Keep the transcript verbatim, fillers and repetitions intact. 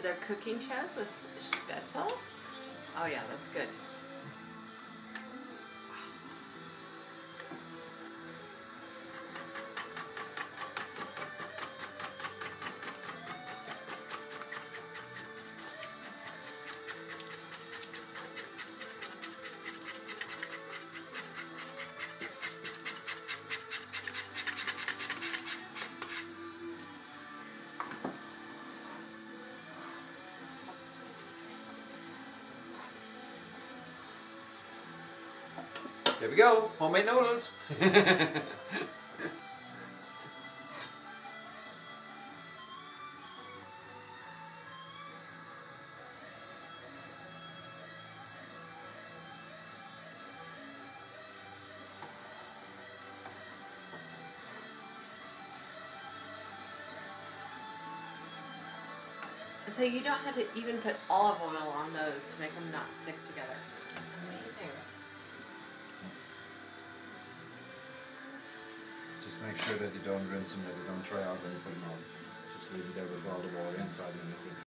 the cooking shows with Spettel. Oh yeah, that's good. There we go, homemade noodles. So you don't have to even put olive oil on those to make them not stick together. That's amazing. Just make sure that you don't rinse them, that they don't dry out when you put them on. Just leave it there with all the water inside and